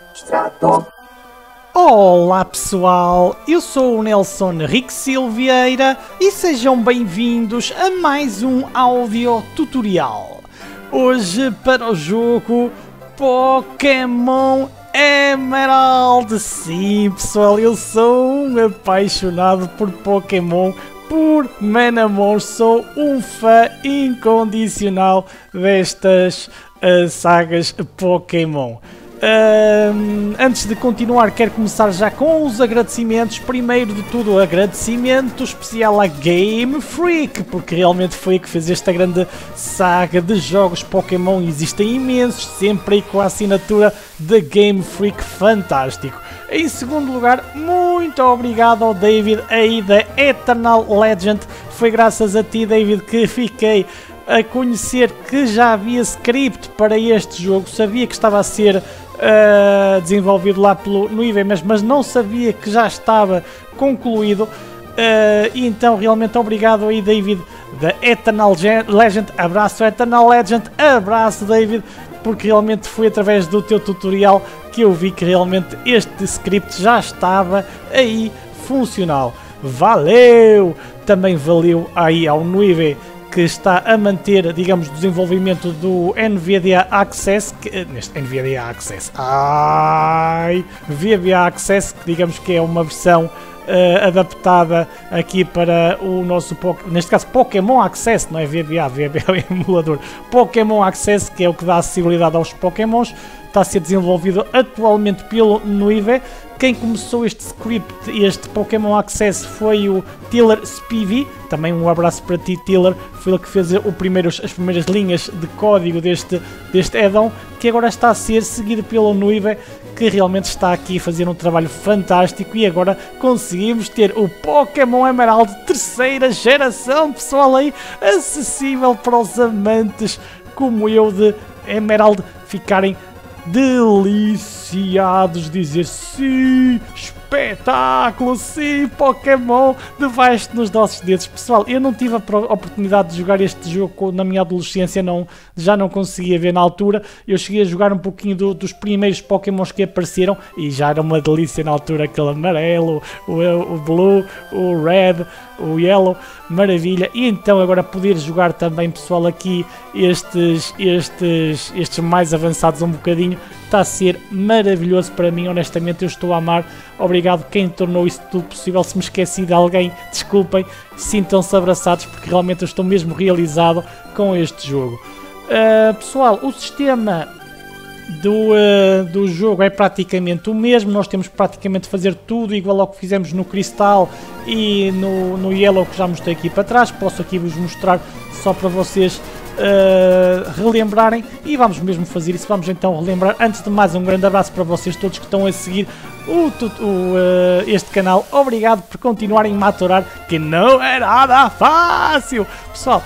Mostrado. Olá pessoal, eu sou o Nelson Rick Silveira e sejam bem-vindos a mais um áudio tutorial. Hoje para o jogo Pokémon Emerald. Sim pessoal, eu sou um apaixonado por Pokémon, por Manamon, sou um fã incondicional destas sagas Pokémon. Antes de continuar, quero começar já com os agradecimentos. Primeiro de tudo, agradecimento especial à Game Freak, porque realmente foi a que fez esta grande saga de jogos Pokémon. Existem imensos, sempre aí com a assinatura da Game Freak, fantástico. Em segundo lugar, muito obrigado ao David aí da Eternal Legend. Foi graças a ti, David, que fiquei a conhecer que já havia script para este jogo. Sabia que estava a ser desenvolvido lá no IV, mas não sabia que já estava concluído. E então realmente obrigado aí, David da Eternal Legend. Abraço Eternal Legend, abraço David, porque realmente foi através do teu tutorial que eu vi que realmente este script já estava aí funcional. Valeu! Também valeu aí ao Nuive, que está a manter, digamos, o desenvolvimento do NVIDIA Access, NVIDIA Access, VBA Access, que digamos que é uma versão adaptada aqui para o nosso, neste caso Pokémon Access, não é VBA, VBA é o emulador, Pokémon Access, que é o que dá acessibilidade aos Pokémons. Está a ser desenvolvido atualmente pelo Nuive. Quem começou este script, este Pokémon Access, foi o Tiller Spivey. Também um abraço para ti, Tiller. Foi ele que fez as primeiras linhas de código deste add-on, que agora está a ser seguido pelo Nuive, que realmente está aqui a fazer um trabalho fantástico. E agora conseguimos ter o Pokémon Emerald terceira geração, pessoal, aí acessível para os amantes como eu de Emerald ficarem deliciados, dizer sim, espetáculo, sim, Pokémon debaixo nos nossos dedos. Pessoal, eu não tive a oportunidade de jogar este jogo na minha adolescência, já não conseguia ver na altura. Eu cheguei a jogar um pouquinho dos primeiros Pokémons que apareceram e já era uma delícia na altura, aquele amarelo, o blue, o red, o yellow, maravilha. E então agora poder jogar também, pessoal, aqui estes mais avançados um bocadinho, está a ser maravilhoso para mim, honestamente eu estou a amar. Obrigado quem tornou isso tudo possível. Se me esqueci de alguém, desculpem, sintam-se abraçados, porque realmente eu estou mesmo realizado com este jogo. Pessoal, o sistema do jogo é praticamente o mesmo. Nós temos que praticamente fazer tudo igual ao que fizemos no Crystal e no Yellow, que já mostrei aqui para trás. Posso aqui vos mostrar só para vocês relembrarem, e vamos mesmo fazer isso. Vamos então relembrar. Antes de mais, um grande abraço para vocês todos que estão a seguir este canal. Obrigado por continuarem a aturar, que não é nada fácil, pessoal.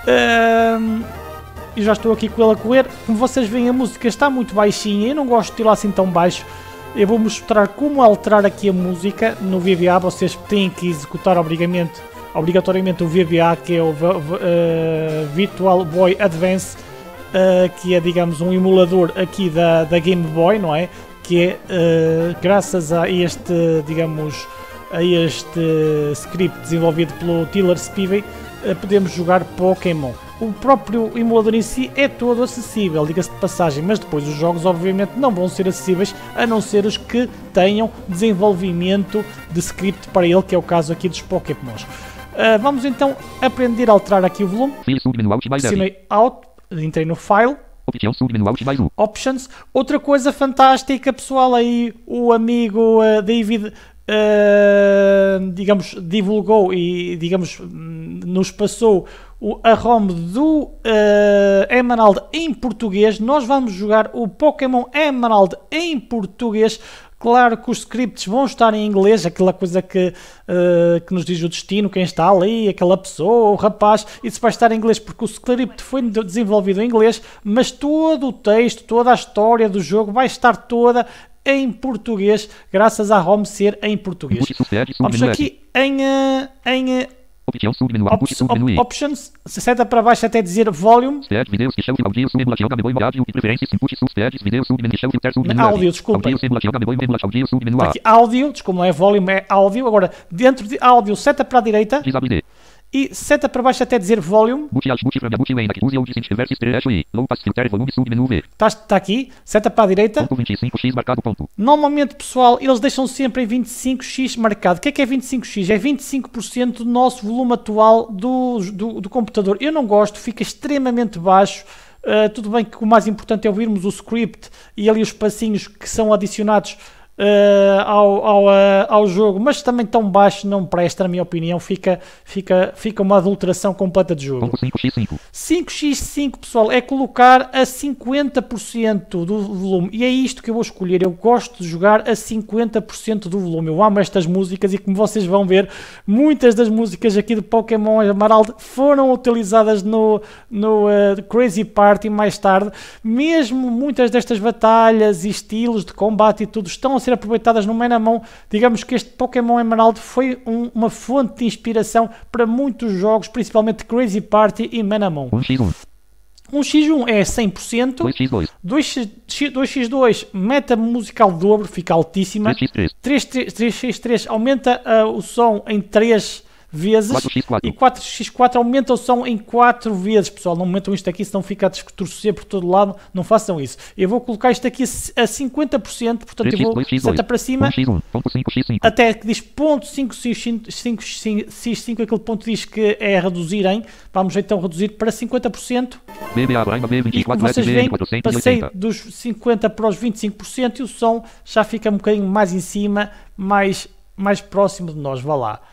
Eu já estou aqui com ele a correr. Como vocês veem, a música está muito baixinha, eu não gosto de ir lá assim tão baixo. Eu vou mostrar como alterar aqui a música no VBA. Vocês têm que executar obrigatoriamente o VBA, que é o Virtual Boy Advance, que é, digamos, um emulador aqui da Game Boy, não é? Que é graças a este, digamos, a este script desenvolvido pelo Tiller Spivey, podemos jogar Pokémon. O próprio emulador em si é todo acessível, diga-se de passagem, mas depois os jogos obviamente não vão ser acessíveis, a não ser os que tenham desenvolvimento de script para ele, que é o caso aqui dos Pokémons. Vamos então aprender a alterar aqui o volume. Pressionei Out, entrei no File, Options. Outra coisa fantástica, pessoal, aí o amigo David, digamos, divulgou e, digamos, nos passou a ROM do Emerald em português. Nós vamos jogar o Pokémon Emerald em português. Claro que os scripts vão estar em inglês, aquela coisa que nos diz o destino, quem está ali, aquela pessoa, o rapaz, isso vai estar em inglês porque o script foi desenvolvido em inglês, mas todo o texto, toda a história do jogo vai estar toda em português, graças à ROM ser em português. Vamos aqui em Opção submenu output submenu I. Options, se seta para baixo até dizer volume. Speed, vídeos, que audio, submenu, memória, áudio e preferências, input, speed, vídeos, submenu, filter, submenu. Áudio, desculpa. Audio, simulação, memória, audio, submenu A. Aqui, áudio, desculpa, não é volume, é áudio. Agora, dentro de áudio, seta para a direita. Desabilitar. E seta para baixo até dizer volume. Low pass filter, volume, submenu V. Está aqui, seta para a direita. Ponto 25x marcado, ponto. Normalmente, pessoal, eles deixam sempre em 25x marcado. O que é 25x? É 25% do nosso volume atual do computador. Eu não gosto, fica extremamente baixo. Tudo bem que o mais importante é ouvirmos o script e ali os passinhos que são adicionados ao jogo, mas também tão baixo não presta, na minha opinião, fica uma adulteração completa de jogo. 5x5. 5x5, pessoal, é colocar a 50% do volume, e é isto que eu vou escolher. Eu gosto de jogar a 50% do volume. Eu amo estas músicas e, como vocês vão ver, muitas das músicas aqui do Pokémon Emerald foram utilizadas no Crazy Party mais tarde. Mesmo muitas destas batalhas e estilos de combate e tudo estão a ser aproveitadas no Menamon. Digamos que este Pokémon Emerald foi uma fonte de inspiração para muitos jogos, principalmente Crazy Party e Menamon. 1x1. 1x1 é 100%. 2x2. 2x2 meta musical dobro, fica altíssima. 3x3. 3x3 aumenta o som em 3 vezes. 4x4. E 4x4 aumenta o som em 4 vezes, pessoal. Não aumentam isto aqui, senão fica a destorcer por todo lado. Não façam isso. Eu vou colocar isto aqui a 50%, portanto 3x, eu vou 2x2. setar para cima. 1x1. Ponto 5x5. Até que diz ponto 5x5, aquele ponto diz que é reduzir em. Vamos então reduzir para 50%. E como vocês veem, passei dos 50% para os 25% e o som já fica um bocadinho mais em cima, mais próximo de nós. Vá lá.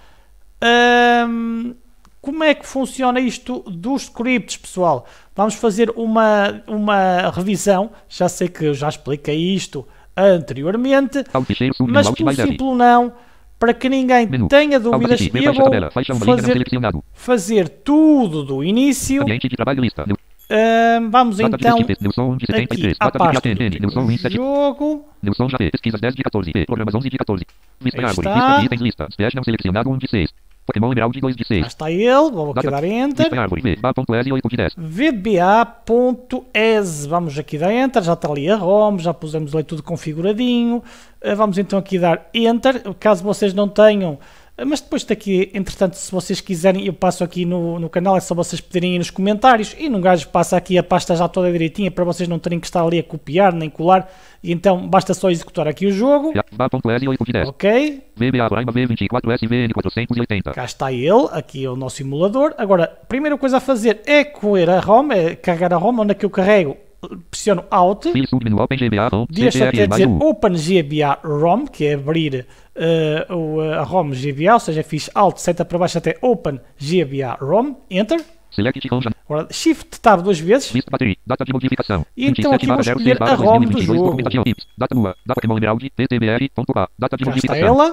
Como é que funciona isto dos scripts, pessoal? Vamos fazer uma revisão. Já sei que eu já expliquei isto anteriormente, mas pelo simples não, para que ninguém tenha dúvidas, eu vou fazer tudo do início. Vamos então aqui à pasta do jogo. Pokémon Emerald 2 de 6. Já está ele, vou aqui dar Enter. VBA.ES. Vamos aqui dar Enter, já está ali a ROM, já pusemos ali tudo configuradinho. Vamos então aqui dar Enter, caso vocês não tenham. Mas depois daqui, entretanto, se vocês quiserem, eu passo aqui no canal, é só vocês pedirem aí nos comentários, e num gajo passa aqui a pasta já toda direitinha, para vocês não terem que estar ali a copiar, nem colar, e então basta só executar aqui o jogo. Ok. Cá está ele, aqui é o nosso emulador. Agora, a primeira coisa a fazer é correr a ROM, é carregar a ROM, onde é que eu carrego? Pressiono Alt, deixo até dizer Open GBA ROM, que é abrir a ROM GBA, ou seja, fiz Alt, seta para baixo até Open GBA ROM, Enter. Agora, Shift Tab duas vezes. Data de modificação. E então aqui vou escolher a ROM do jogo. Já está ela.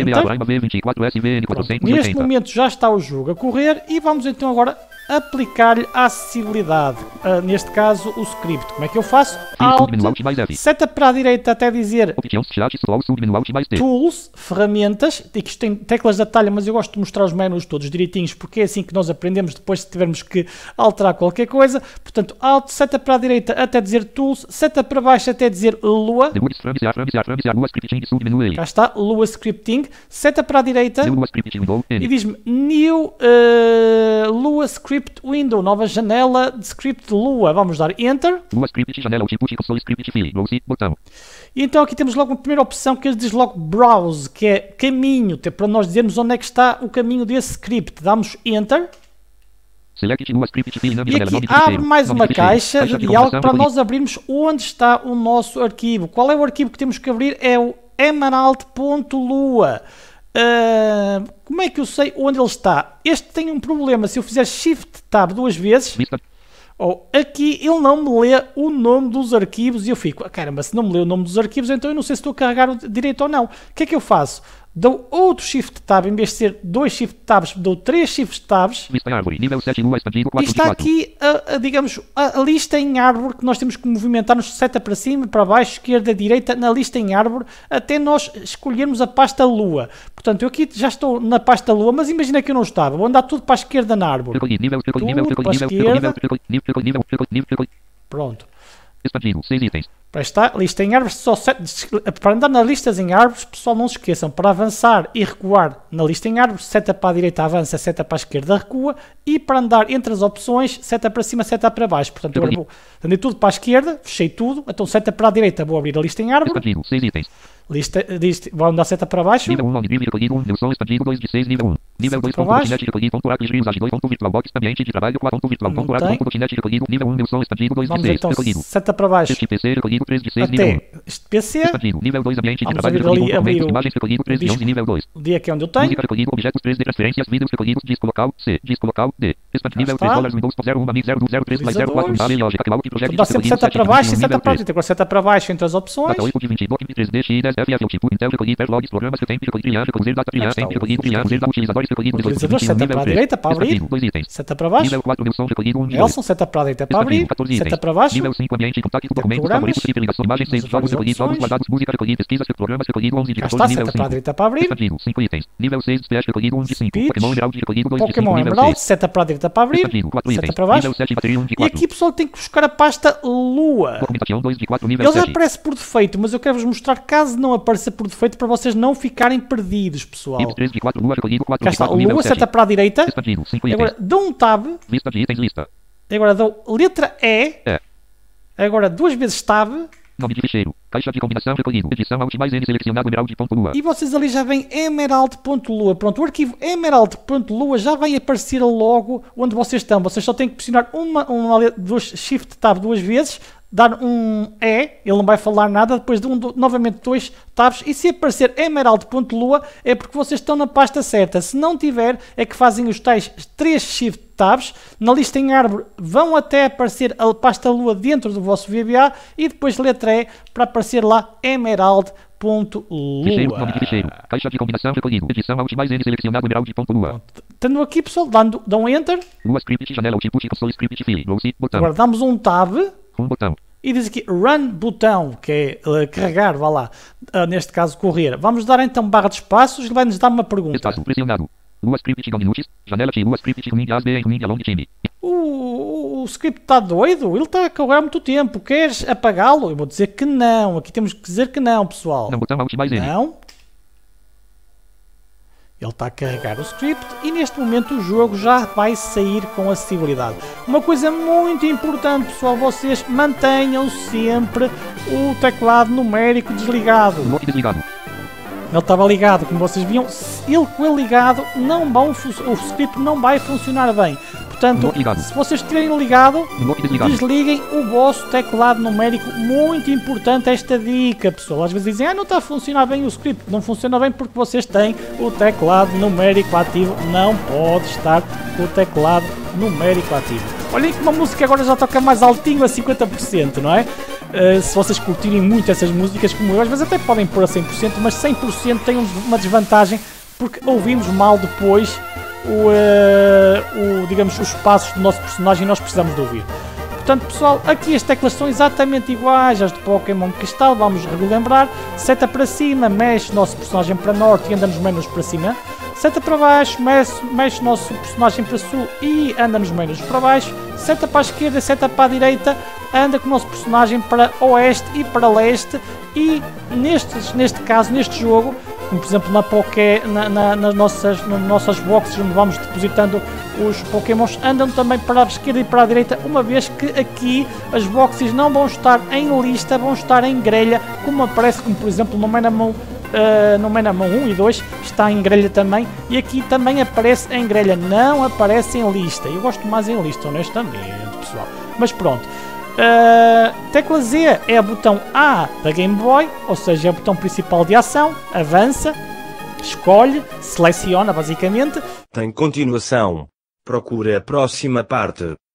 Neste momento já está o jogo a correr e vamos então agora aplicar-lhe a acessibilidade. Neste caso, o script. Como é que eu faço? Alt, seta para a direita até dizer Tools, ferramentas. Isto tem teclas de atalho, mas eu gosto de mostrar os menus todos direitinhos, porque é assim que nós aprendemos depois se tivermos que alterar qualquer coisa. Portanto, Alt, seta para a direita até dizer Tools, seta para baixo até dizer Lua. Cá está, Lua Scripting. Seta para a direita e diz-me New Lua Script Window, nova janela de script de Lua. Vamos dar Enter. Lua Script, janela, tipo console script file, botão. E então aqui temos logo a primeira opção que diz logo Browse, que é caminho, para nós dizermos onde é que está o caminho desse script. Damos Enter. E aqui abre mais uma caixa de diálogo para nós abrirmos onde está o nosso arquivo. Qual é o arquivo que temos que abrir? É o emerald.lua. Como é que eu sei onde ele está? Este tem um problema. Se eu fizer Shift Tab duas vezes, aqui ele não me lê o nome dos arquivos e eu fico, caramba, se não me lê o nome dos arquivos, então eu não sei se estou a carregar direito ou não. O que é que eu faço? dou outro Shift Tab, em vez de ser 2 Shift Tabs, dou 3 Shift Tabs. Lista em árvore, nível 7, lua expandido, 4 E está aqui, digamos, a lista em árvore que nós temos que movimentar-nos, seta para cima, para baixo, esquerda, direita, na lista em árvore, até nós escolhermos a pasta lua. Portanto, eu aqui já estou na pasta lua, mas imagina que eu não estava. Vou andar tudo para a esquerda na árvore. Pronto. Expandido, 6 itens. Para estar, lista em árvores, para andar nas listas em árvores, pessoal, não se esqueçam, para avançar e recuar na lista em árvores, seta para a direita avança, seta para a esquerda recua, e para andar entre as opções, seta para cima, seta para baixo. Portanto, agora vou andei tudo para a esquerda, fechei tudo, então seta para a direita, vou abrir a lista em árvore. Expandido, 6 itens. Vou andar seta para baixo. Nível 1, Omnibrief recolhido 1, Nilson expandido 2 de 6, nível 1. Nível 2, .net recolhido, .arcos, usage 2, .virtualbox, ambiente de trabalho, .virtual, .net recolhido, nível 1, Nilson expandido 2 de 6, então, recolhido. Seta para baixo. Este PC recolhido 3 de 6, nível 1. Até este PC. Expandido, nível 2, ambiente de Vamos trabalho, abrir ali, imagens recolhido 3 de 11, nível 2. O dia que é onde eu tenho. Música recolhido, objetos 3 de transferências, vídeos recolhidos, disco local, C, disco local, D. Expandido, nível 3, $, Windows, 01, amigo 0203, 04, vale, lógica, cloud, projeto, dá sempre seta para baixo e seta para direita. Agora seta para baixo entre as opções. Data 8 de 20, doc 3D, X, FF, tipo, Intel, recolhido, logs, programas, tempo, recolhido, recolher, data, tempo, recolhido, user, utilizadores, recolhido, utilizadores, seta para a direita para abrir. Seta para baixo. Nível 4, Nelson, recolhido, 1 de Nelson, seta para a direita para abrir. Seta para baixo. Nível 5, ambiente, contato, documentos, favoritos, chip, ligação, imagens, 6 jogos, recolhido, jogos guardados, música, recolhido, pesquisas, programas, recolhido, 11 de 14, nível 5. Seta para a direita para abrir. Expandido, 5 itens. Nível 6, Splash, recolhido, 1 de 5. Pokémon Emerald, recolhido, 2 de 5, Pokémon nível Emerald, 6. seta para a direita para abrir. Expandido, 4 Seta itens. para baixo. Nível 7, bateria, 1 de 4. E aqui, pessoal, tem que buscar a pasta Lua. Documentação 2 de 4, nível Ele já 7. aparece por defeito, mas eu quero-vos mostrar caso não apareça por defeito para vocês não ficarem perdidos, pessoal. Nível 3 de 4, Lua, recolhido, 4 Cá de está, 4, nível Lua, 7. seta para a direita. Expandido, 5 itens. Agora dou um tab. Lista de itens, lista. Agora dou letra E. Agora 2 vezes tab. Nome de ficheiro. Caixa de combinação recolhido. Edição Alt mais N selecionado Emerald.lua. E vocês ali já vêm Emerald.lua. Pronto, o arquivo Emerald.lua já vai aparecer logo onde vocês estão. Vocês só têm que pressionar dois Shift Tab 2 vezes, dar um E, ele não vai falar nada, depois de novamente 2 tabs, e se aparecer Emerald.lua é porque vocês estão na pasta certa. Se não tiver, é que fazem os tais 3 Shift Tabs, na lista em árvore vão até aparecer a pasta Lua dentro do vosso VBA e depois letra E para aparecer lá Emerald.lua. Ficheiro, nome de ficheiro. Caixa de combinação recolhido. Edição Alt mais N selecionado Emerald.lua. Tendo aqui, pessoal, dão um Enter. Lua Script, janela, tipo, Console Script, File, Browse, botão. Agora damos um Tab. Um botão. E diz aqui Run botão, que é carregar, vá lá, neste caso correr. Vamos dar então barra de espaços e vai-nos dar uma pergunta. Espaço pressionado. Lua Script, minutos, janela, Lua Script, Wing, As, B, Wing, Long, Time. O script está doido? Ele está a carregar há muito tempo. Queres apagá-lo? Eu vou dizer que não. Aqui temos que dizer que não, pessoal. Não, botão Alt mais N. Não. Ele está a carregar o script e neste momento o jogo já vai sair com acessibilidade. Uma coisa muito importante, pessoal, vocês mantenham sempre o teclado numérico desligado. Lock desligado. Ele estava ligado, como vocês viam, com ele ligado o script não vai funcionar bem. Portanto, se vocês estiverem ligado, desliguem o vosso teclado numérico. Muito importante esta dica, pessoal. Às vezes dizem, não está a funcionar bem o script. Não funciona bem porque vocês têm o teclado numérico ativo. Não pode estar com o teclado numérico ativo. Olhem que uma música agora já toca mais altinho a 50%, não é? Se vocês curtirem muito essas músicas como eu, às vezes até podem pôr a 100%, mas 100% tem uma desvantagem porque ouvimos mal depois digamos, os passos do nosso personagem e nós precisamos de ouvir. Portanto, pessoal, aqui as teclas são exatamente iguais às de Pokémon Cristal, vamos relembrar. Seta para cima, mexe o nosso personagem para norte e andamos menos para cima. Seta para baixo, mexe o nosso personagem para sul e andamos menos para baixo. Seta para a esquerda, seta para a direita, anda com o nosso personagem para oeste e para leste. E neste caso, neste jogo, como por exemplo nas nossas boxes onde vamos depositando os Pokémons, andam também para a esquerda e para a direita, uma vez que aqui as boxes não vão estar em lista, vão estar em grelha, como aparece, como por exemplo no Menamon 1 e 2 está em grelha também, e aqui também aparece em grelha, não aparece em lista. Eu gosto mais em lista, honestamente, pessoal, mas pronto. Tecla Z é o botão A da Game Boy, ou seja, é o botão principal de ação. Avança, escolhe, seleciona basicamente. Tem continuação. Procure a próxima parte.